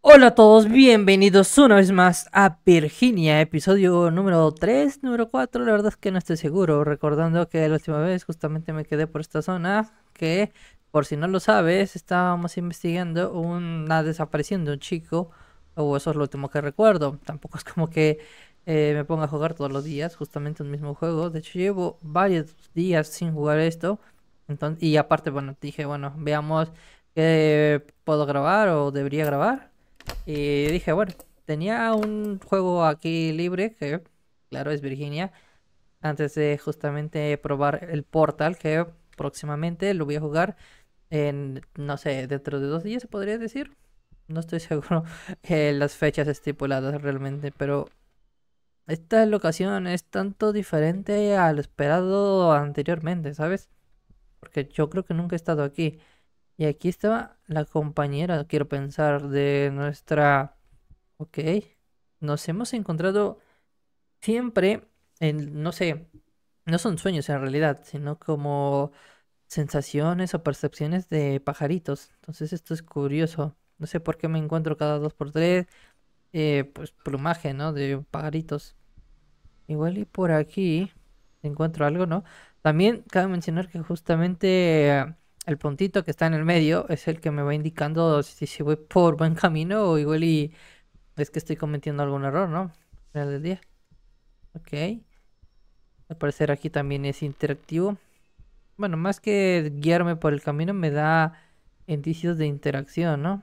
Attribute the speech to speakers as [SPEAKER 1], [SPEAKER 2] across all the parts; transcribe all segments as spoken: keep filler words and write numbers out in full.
[SPEAKER 1] Hola a todos, bienvenidos una vez más a Virginia, episodio número tres, número cuatro, la verdad es que no estoy seguro, recordando que la última vez justamente me quedé por esta zona, que por si no lo sabes, estábamos investigando una desaparición de un chico, o eso es lo último que recuerdo, tampoco es como que eh, me ponga a jugar todos los días, justamente el mismo juego, de hecho llevo varios días sin jugar esto, entonces, y aparte, bueno, dije, bueno, veamos qué puedo grabar o debería grabar. Y dije, bueno, tenía un juego aquí libre, que claro es Virginia, antes de justamente probar el Portal, que próximamente lo voy a jugar en, no sé, dentro de dos días se podría decir. No estoy seguro de las fechas estipuladas realmente, pero esta locación es tanto diferente a lo esperado anteriormente, ¿sabes? Porque yo creo que nunca he estado aquí. Y aquí estaba la compañera, quiero pensar, de nuestra... Ok, nos hemos encontrado siempre en, no sé, no son sueños en realidad, sino como sensaciones o percepciones de pajaritos. Entonces esto es curioso. No sé por qué me encuentro cada dos por tres, eh, pues plumaje, ¿no? De pajaritos. Igual y por aquí encuentro algo, ¿no? También cabe mencionar que justamente eh, el puntito que está en el medio es el que me va indicando si, si voy por buen camino o igual y es que estoy cometiendo algún error, ¿no? Al final del día. Ok. Al parecer aquí también es interactivo. Bueno, más que guiarme por el camino, me da indicios de interacción, ¿no?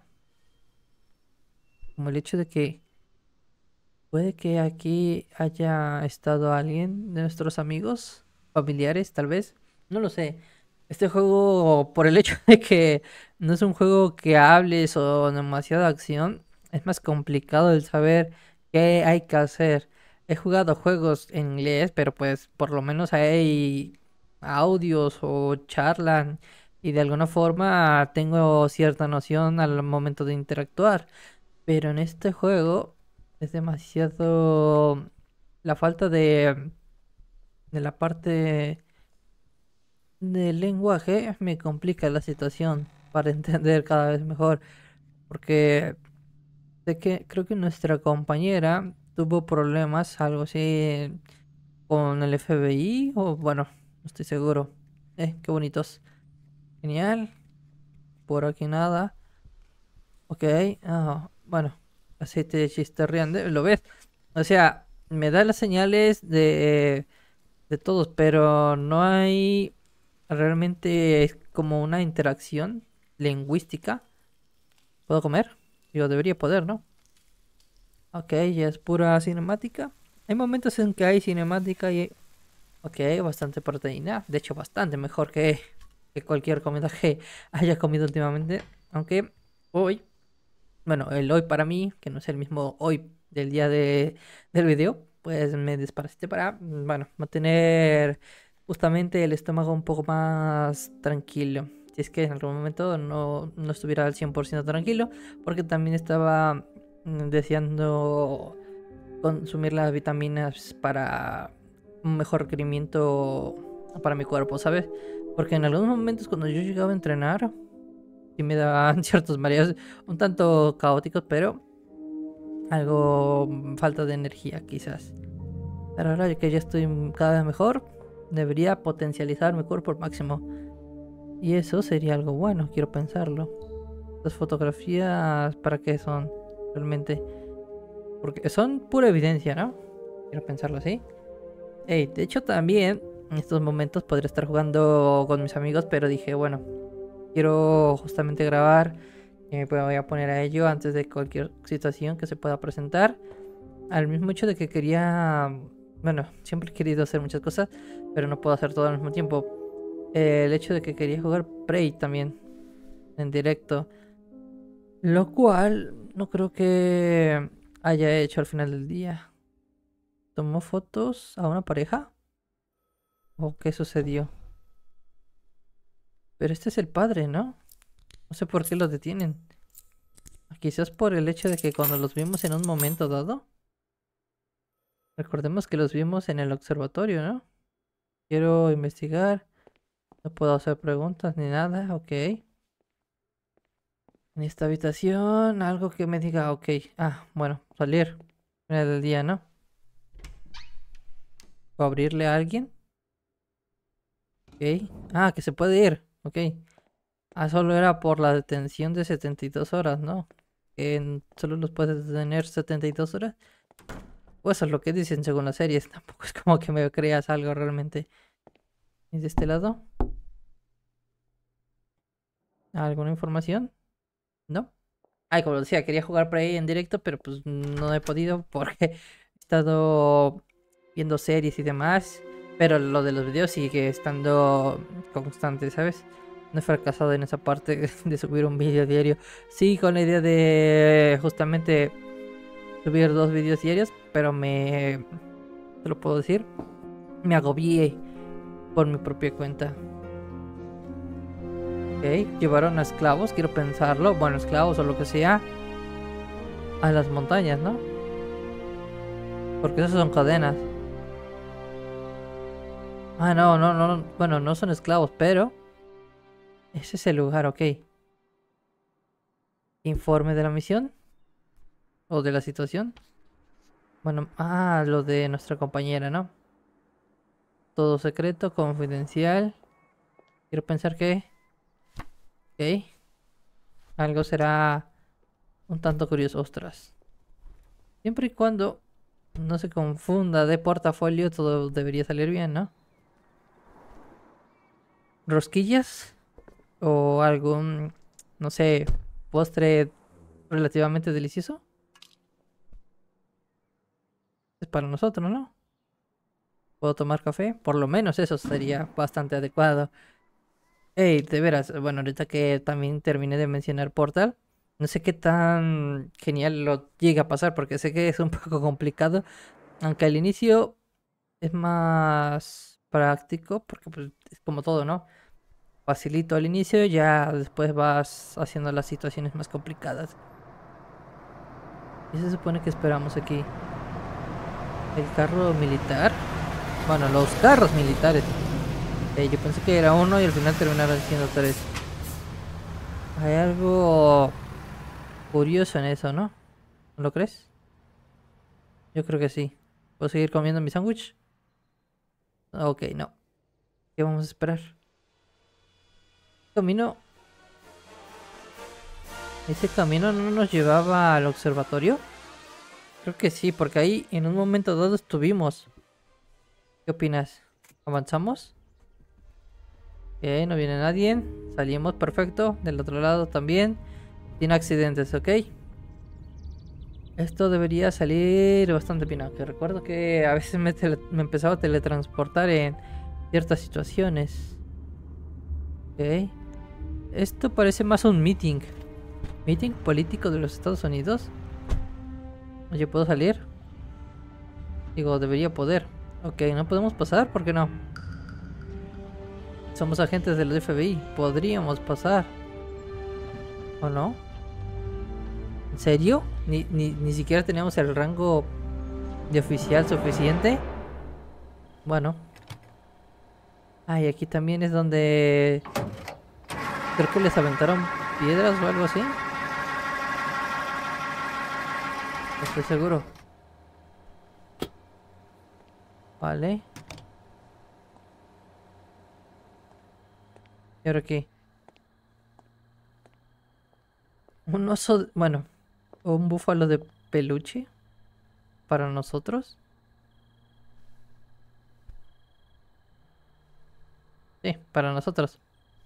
[SPEAKER 1] Como el hecho de que puede que aquí haya estado alguien de nuestros amigos, familiares, tal vez. No lo sé. Este juego, por el hecho de que no es un juego que hables o demasiada acción, es más complicado el saber qué hay que hacer. He jugado juegos en inglés, pero pues por lo menos hay audios o charlan y de alguna forma tengo cierta noción al momento de interactuar. Pero en este juego es demasiado la falta de, de la parte del lenguaje me complica la situación para entender cada vez mejor. Porque sé que creo que nuestra compañera tuvo problemas, algo así, con el F B I, o bueno, no estoy seguro. Eh, qué bonitos. Genial. Por aquí nada. Ok. Ah, bueno, aceite de chistorreante. ¿Lo ves? O sea, me da las señales de, de todos, pero no hay realmente como una interacción lingüística. ¿Puedo comer? Yo debería poder, ¿no? Ok, ya es pura cinemática. Hay momentos en que hay cinemática y... Ok, bastante proteína. De hecho, bastante mejor que, que cualquier comida que haya comido últimamente. Aunque hoy, bueno, el hoy para mí, que no es el mismo hoy del día de, del video, pues me desparasité para, mm, bueno, mantener justamente el estómago un poco más tranquilo. Si es que en algún momento no, no estuviera al cien por ciento tranquilo, porque también estaba mm, deseando consumir las vitaminas para un mejor requerimiento para mi cuerpo, ¿sabes? Porque en algunos momentos cuando yo llegaba a entrenar, sí me daban ciertos mareos un tanto caóticos, pero algo mm, falta de energía quizás. Pero ahora que ya estoy mm, cada vez mejor, debería potencializar mi cuerpo al máximo. Y eso sería algo bueno, quiero pensarlo. Las fotografías, ¿para qué son realmente? Porque son pura evidencia, ¿no? Quiero pensarlo así. Ey, de hecho también en estos momentos podría estar jugando con mis amigos, pero dije, bueno, quiero justamente grabar y me voy a poner a ello antes de cualquier situación que se pueda presentar. Al mismo hecho de que quería, bueno, siempre he querido hacer muchas cosas, pero no puedo hacer todo al mismo tiempo. Eh, el hecho de que quería jugar Prey también en directo, lo cual no creo que haya hecho al final del día. ¿Tomó fotos a una pareja? ¿O qué sucedió? Pero este es el padre, ¿no? No sé por qué lo detienen. Quizás por el hecho de que cuando los vimos en un momento dado, recordemos que los vimos en el observatorio, ¿no? Quiero investigar, no puedo hacer preguntas ni nada, ok. En esta habitación, algo que me diga, ok. Ah, bueno, salir. En el día, ¿no? O abrirle a alguien. Ok. Ah, que se puede ir. Ok. Ah, solo era por la detención de setenta y dos horas, ¿no? Que en- solo los puedes detener setenta y dos horas. Pues eso es lo que dicen según las series. Tampoco es como que me creas algo realmente. ¿Y de este lado? ¿Alguna información? ¿No? Ay, como decía, quería jugar por ahí en directo, pero pues no he podido porque he estado viendo series y demás. Pero lo de los videos sigue estando constante, ¿sabes? No he fracasado en esa parte de subir un vídeo diario. Sí, con la idea de justamente subir dos vídeos diarios, pero me... te lo puedo decir, me agobié por mi propia cuenta. Ok, llevaron a esclavos, quiero pensarlo, bueno, esclavos o lo que sea, a las montañas, ¿no? Porque esas son cadenas. Ah, no, no, no, bueno, no son esclavos, pero ese es el lugar, ok. Informe de la misión o de la situación. Bueno, ah, lo de nuestra compañera, ¿no? Todo secreto, confidencial. Quiero pensar que, ok, algo será un tanto curioso, ostras. Siempre y cuando no se confunda de portafolio, todo debería salir bien, ¿no? Rosquillas o algún, no sé, postre relativamente delicioso. Es para nosotros, ¿no? ¿Puedo tomar café? Por lo menos eso sería bastante adecuado. Hey, de veras, bueno, ahorita que también terminé de mencionar Portal, no sé qué tan genial lo llega a pasar, porque sé que es un poco complicado, aunque al inicio es más práctico, porque pues, es como todo, ¿no? Facilito al inicio, ya después vas haciendo las situaciones más complicadas. ¿Y se supone que esperamos aquí? ¿El carro militar? Bueno, los carros militares. Eh, yo pensé que era uno y al final terminaron siendo tres. Hay algo curioso en eso, ¿no? ¿No lo crees? Yo creo que sí. ¿Puedo seguir comiendo mi sándwich? Ok, no. ¿Qué vamos a esperar? ¿Camino? ¿Ese camino no nos llevaba al observatorio? Creo que sí, porque ahí en un momento dado estuvimos. ¿Qué opinas? ¿Avanzamos? Ok, no viene nadie. Salimos, perfecto. Del otro lado también. Sin accidentes, ¿ok? Esto debería salir bastante bien. Aunque recuerdo que a veces me, tele- me empezaba a teletransportar en ciertas situaciones. Ok. Esto parece más un meeting. Meeting político de los Estados Unidos. Oye, ¿puedo salir? Digo, debería poder. Ok, no podemos pasar, ¿por qué no? Somos agentes del F B I. Podríamos pasar. ¿O no? ¿En serio? ¿Ni, ni, ni siquiera teníamos el rango de oficial suficiente? Bueno. Ah, y aquí también es donde creo que les aventaron piedras o algo así. No estoy seguro. Vale. Y ahora aquí. Un oso, bueno, un búfalo de peluche para nosotros. Sí, para nosotros.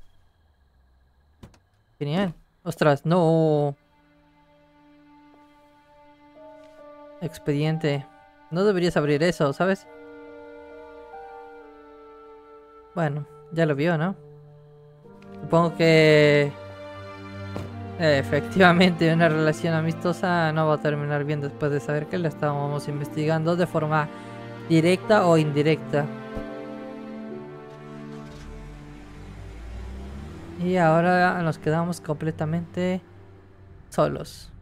[SPEAKER 1] Genial. Ostras, no. Expediente. No deberías abrir eso, ¿sabes? Bueno, ya lo vio, ¿no? Supongo que eh, efectivamente una relación amistosa no va a terminar bien después de saber que la estábamos investigando de forma directa o indirecta. Y ahora nos quedamos completamente solos.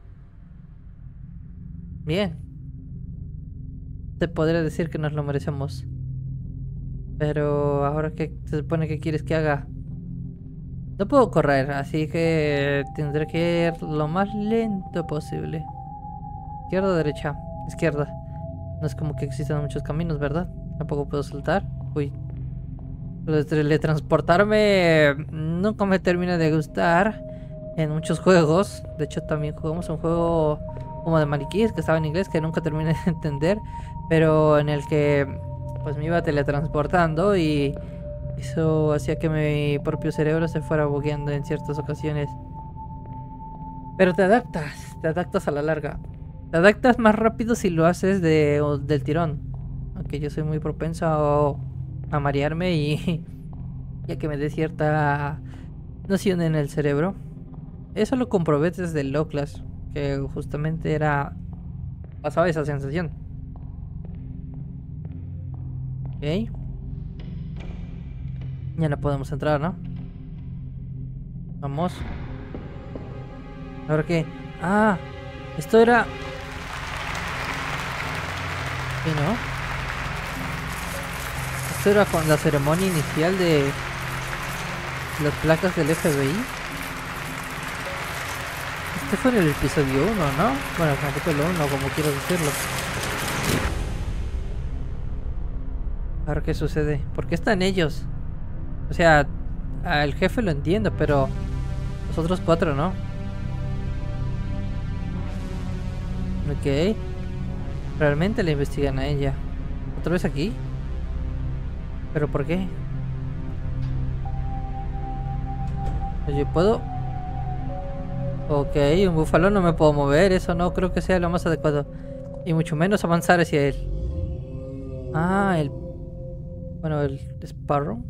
[SPEAKER 1] Bien, te podría decir que nos lo merecemos. Pero ahora, ¿qué se supone que quieres que haga? No puedo correr, así que tendré que ir lo más lento posible. Izquierda o derecha. Izquierda. No es como que existan muchos caminos, ¿verdad? Tampoco puedo saltar. Uy. Lo de teletransportarme nunca me termina de gustar en muchos juegos. De hecho, también jugamos un juego como de maniquíes que estaba en inglés que nunca terminé de entender. Pero en el que pues me iba teletransportando y eso hacía que mi propio cerebro se fuera bugueando en ciertas ocasiones. Pero te adaptas, te adaptas a la larga. Te adaptas más rápido si lo haces de, o del tirón. Aunque yo soy muy propenso a, a marearme y ya que me dé cierta noción en el cerebro. Eso lo comprobé desde el Outlast, que justamente era... pasaba esa sensación. Ok. Ya no podemos entrar, ¿no? Vamos. ¿Ahora qué? Ah, esto era... ¿Qué no? Esto era con la ceremonia inicial de las placas del F B I. Este fue en el episodio uno, ¿no? Bueno, capítulo uno, como quiero decirlo. Ahora qué sucede. ¿Por qué están ellos? O sea, al jefe lo entiendo, pero los otros cuatro no. Ok. Realmente le investigan a ella. ¿Otra vez aquí? ¿Pero por qué? ¿Yo puedo? Ok, un búfalo no me puedo mover. Eso no creo que sea lo más adecuado. Y mucho menos avanzar hacia él. Ah, el... Bueno, el Sparrow.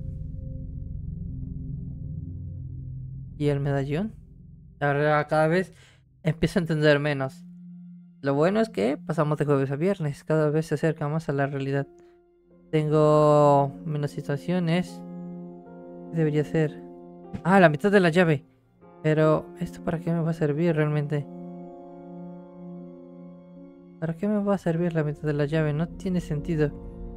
[SPEAKER 1] Y el medallón. Ahora cada vez empiezo a entender menos. Lo bueno es que pasamos de jueves a viernes. Cada vez se acerca más a la realidad. Tengo menos situaciones. ¿Qué debería ser? Ah, la mitad de la llave. Pero, ¿esto para qué me va a servir realmente? ¿Para qué me va a servir la mitad de la llave? No tiene sentido.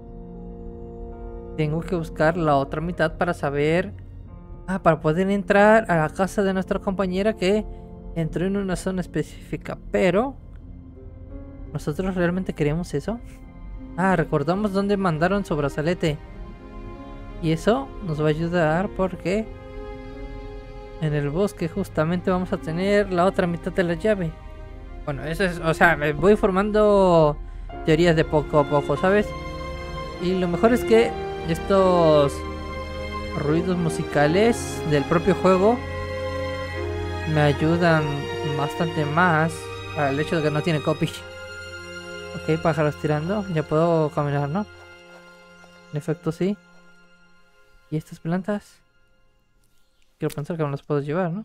[SPEAKER 1] Tengo que buscar la otra mitad para saber... Ah, para poder entrar a la casa de nuestra compañera que entró en una zona específica. Pero... ¿nosotros realmente queremos eso? Ah, recordamos dónde mandaron su brazalete. Y eso nos va a ayudar porque... en el bosque justamente vamos a tener la otra mitad de la llave. Bueno, eso es... o sea, me voy formando teorías de poco a poco, ¿sabes? Y lo mejor es que estos ruidos musicales del propio juego me ayudan bastante más al hecho de que no tiene copy. Ok, pájaros tirando. Ya puedo caminar, ¿no? En efecto, sí. ¿Y estas plantas? Quiero pensar que me las puedo llevar, ¿no?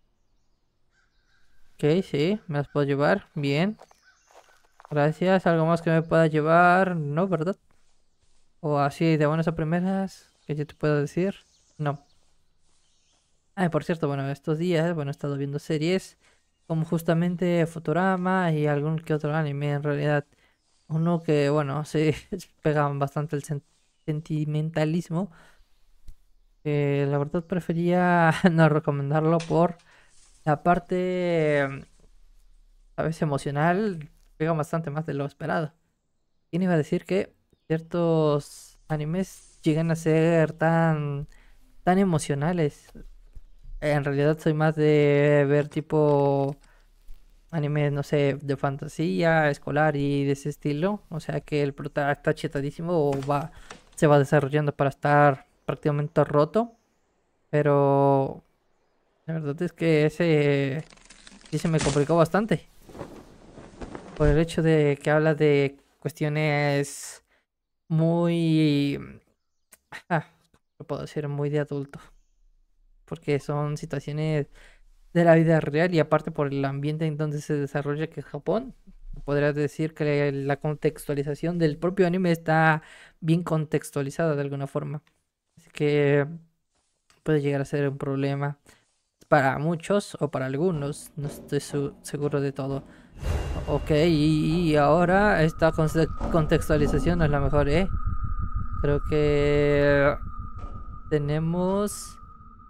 [SPEAKER 1] Ok, sí, me las puedo llevar. Bien. Gracias. ¿Algo más que me pueda llevar? No, ¿verdad? O así de buenas a primeras que yo te puedo decir. No. Ah, por cierto, bueno, estos días, bueno, he estado viendo series como justamente Futurama y algún que otro anime en realidad. Uno que, bueno, se pega bastante el sen- sentimentalismo. Eh, la verdad prefería no recomendarlo por la parte, mm, a veces emocional, pega bastante más de lo esperado. ¿Quién iba a decir que ciertos animes llegan a ser tan, tan emocionales? En realidad soy más de ver tipo animes, no sé, de fantasía, escolar y de ese estilo. O sea que el prota está chetadísimo o va, se va desarrollando para estar prácticamente roto. Pero la verdad es que ese sí se me complicó bastante. Por el hecho de que habla de cuestiones muy... Ah, lo puedo decir, muy de adulto. Porque son situaciones de la vida real y aparte por el ambiente en donde se desarrolla que es Japón, podrías decir que la contextualización del propio anime está bien contextualizada de alguna forma. Así que puede llegar a ser un problema para muchos o para algunos, no estoy su- seguro de todo. Ok, y, y ahora esta conce- contextualización no es la mejor, ¿eh? Creo que tenemos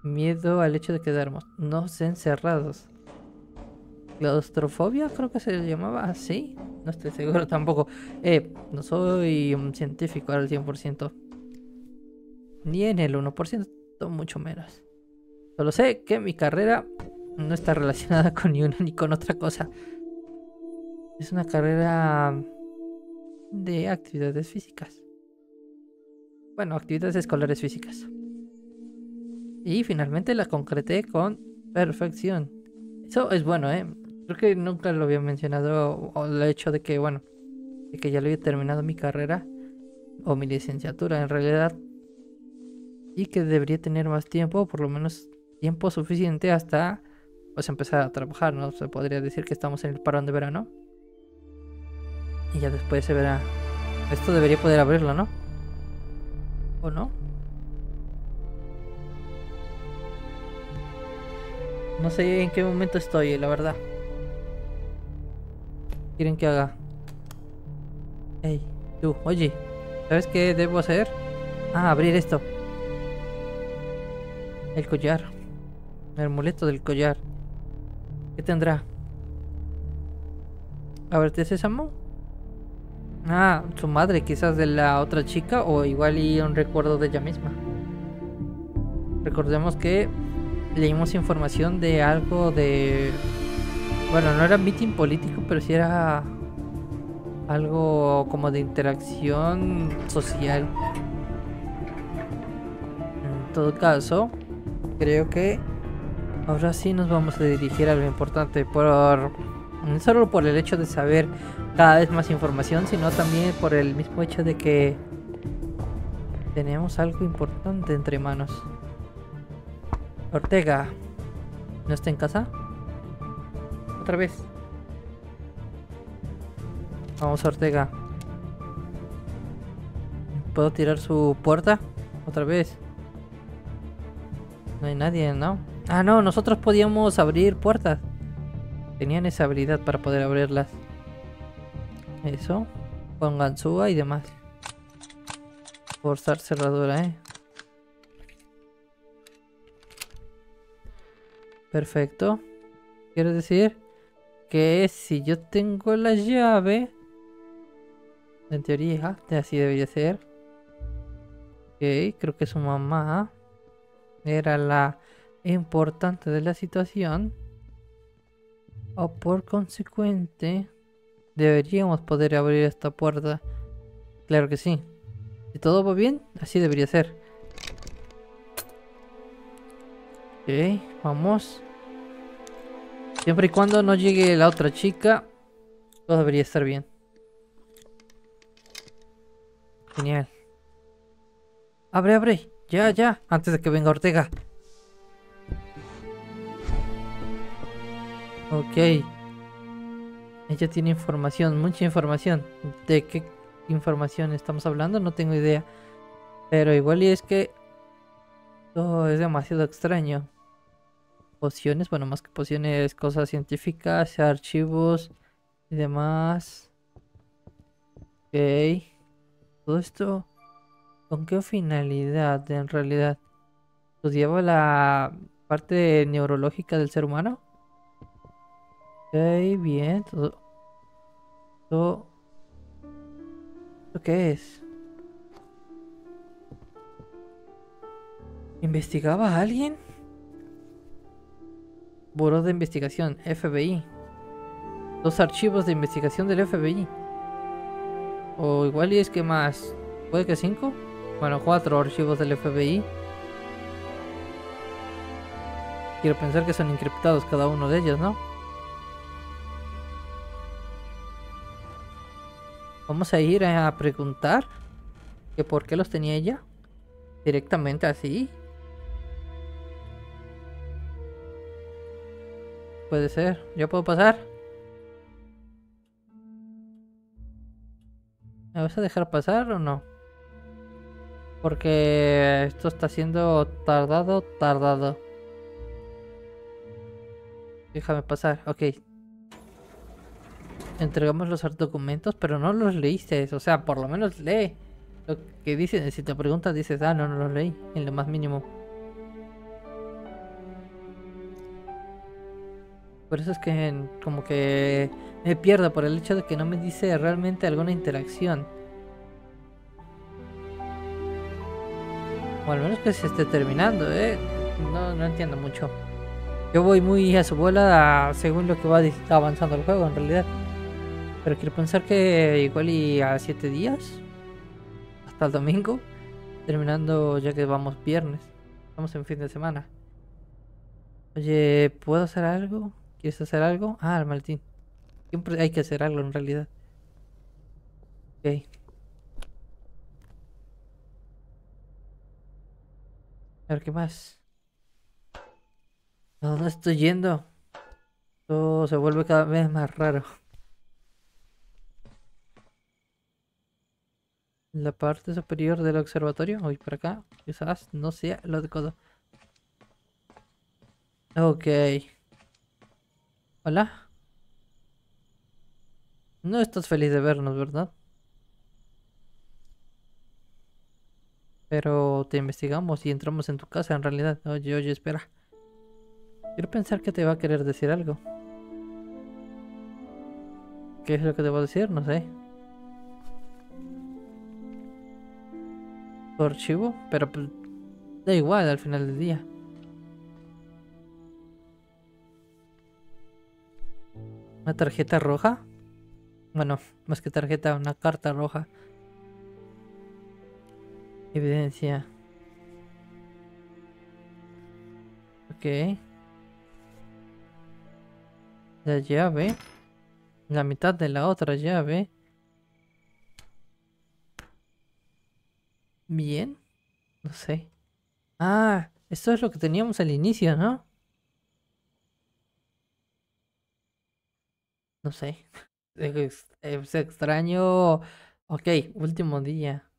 [SPEAKER 1] Miedo al hecho de quedarnos nos encerrados. Claustrofobia, creo que se le llamaba así. No estoy seguro tampoco. Eh, no soy un científico al cien por ciento. Ni en el uno por ciento, mucho menos. Solo sé que mi carrera no está relacionada con ni una ni con otra cosa. Es una carrera de actividades físicas. Bueno, actividades escolares físicas. Y finalmente la concreté con perfección. Eso es bueno, ¿eh? Creo que nunca lo había mencionado, o el hecho de que, bueno, de que ya lo había terminado mi carrera o mi licenciatura en realidad, y que debería tener más tiempo, por lo menos tiempo suficiente hasta pues empezar a trabajar, ¿no? Se podría decir que estamos en el parón de verano y ya después se verá. Esto debería poder abrirlo, ¿no? ¿O no? No sé en qué momento estoy, la verdad. ¿Quieren que haga? Hey, tú, oye, ¿sabes qué debo hacer? Ah, abrir esto. El collar. El amuleto del collar. ¿Qué tendrá? ¿Abrirte sésamo? Ah, su madre, quizás de la otra chica, o igual y un recuerdo de ella misma. Recordemos que leímos información de algo de... Bueno, no era mitin político, pero sí era algo como de interacción social. En todo caso, creo que ahora sí nos vamos a dirigir a lo importante, por no solo por el hecho de saber cada vez más información, sino también por el mismo hecho de que tenemos algo importante entre manos. Ortega, ¿no está en casa? Otra vez. Vamos, Ortega. ¿Puedo tirar su puerta? Otra vez. No hay nadie, ¿no? Ah, no, nosotros podíamos abrir puertas. Tenían esa habilidad para poder abrirlas. Eso. Con ganzúa y demás. Forzar cerradura, ¿eh? Perfecto. Quiero decir que si yo tengo la llave, en teoría, así debería ser. Ok, creo que su mamá era la importante de la situación, o por consecuente deberíamos poder abrir esta puerta. Claro que sí. Si todo va bien, así debería ser. Ok, vamos. Siempre y cuando no llegue la otra chica, todo debería estar bien. Genial. Abre, abre. Ya, ya. Antes de que venga Ortega. Ok. Ella tiene información, mucha información. ¿De qué información estamos hablando? No tengo idea. Pero igual y es que todo es demasiado extraño. Pociones, bueno, más que pociones, cosas científicas, archivos y demás. Ok. Todo esto, ¿con qué finalidad en realidad? ¿Estudiaba la parte neurológica del ser humano? Ok, bien. Todo... todo... ¿Esto qué es? ¿Investigaba a alguien? Buró de investigación, F B I. Dos archivos de investigación del F B I. O igual y es que más. ¿Puede que cinco? Bueno, cuatro archivos del F B I. Quiero pensar que son encriptados cada uno de ellos, ¿no? Vamos a ir a preguntar que por qué los tenía ella. Directamente así. Puede ser. ¿Ya puedo pasar? ¿Me vas a dejar pasar o no? Porque esto está siendo tardado, tardado. Déjame pasar, ok. Entregamos los documentos, pero no los leíste. O sea, por lo menos lee lo que dicen. Si te preguntas, dices, ah, no, no los leí. En lo más mínimo. Por eso es que como que me pierdo por el hecho de que no me dice realmente alguna interacción. O al menos que se esté terminando, ¿eh? No, no entiendo mucho. Yo voy muy a su bola según lo que va avanzando el juego en realidad. Pero quiero pensar que igual y a siete días, hasta el domingo, terminando ya que vamos viernes. Estamos en fin de semana. Oye, ¿puedo hacer algo? ¿Quieres hacer algo? Ah, el maletín. Siempre hay que hacer algo en realidad. Ok. A ver, ¿qué más? ¿A dónde estoy yendo? Todo se vuelve cada vez más raro. La parte superior del observatorio. Voy por acá. Quizás no sea lo de codo. Ok. Hola. No estás feliz de vernos, ¿verdad? Pero te investigamos y entramos en tu casa en realidad. Oye, oye, espera. Quiero pensar que te va a querer decir algo. ¿Qué es lo que te va a decir? No sé. Tu archivo. Pero pues, da igual al final del día. ¿Una tarjeta roja? Bueno, más que tarjeta, una carta roja. Evidencia. Ok. La llave. La mitad de la otra llave. Bien. No sé. Ah, esto es lo que teníamos al inicio, ¿no? No sé. Es, es extraño. Ok, último día.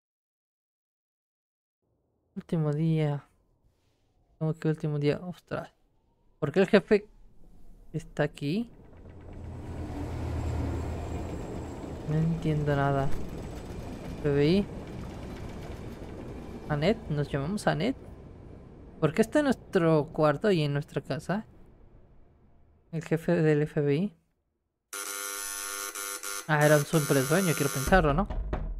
[SPEAKER 1] Último día. ¿Cómo que último día? Ostras. ¿Por qué el jefe está aquí? No entiendo nada. F B I. ¿Anet? ¿Nos llamamos Anet? ¿Por qué está en nuestro cuarto y en nuestra casa? El jefe del F B I. Ah, era un simple sueño, quiero pensarlo, ¿no?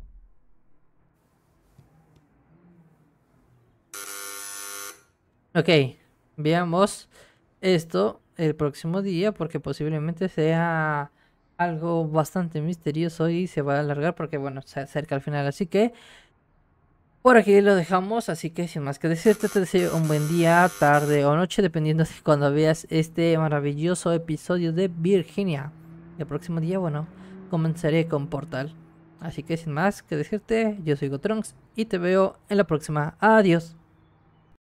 [SPEAKER 1] Ok, veamos esto el próximo día porque posiblemente sea algo bastante misterioso y se va a alargar porque bueno, se acerca al final. Así que por aquí lo dejamos, así que sin más que decirte, te deseo un buen día, tarde o noche, dependiendo de cuando veas este maravilloso episodio de Virginia. El próximo día, bueno, comenzaré con Portal. Así que sin más que decirte, yo soy Gotrunks y te veo en la próxima. Adiós.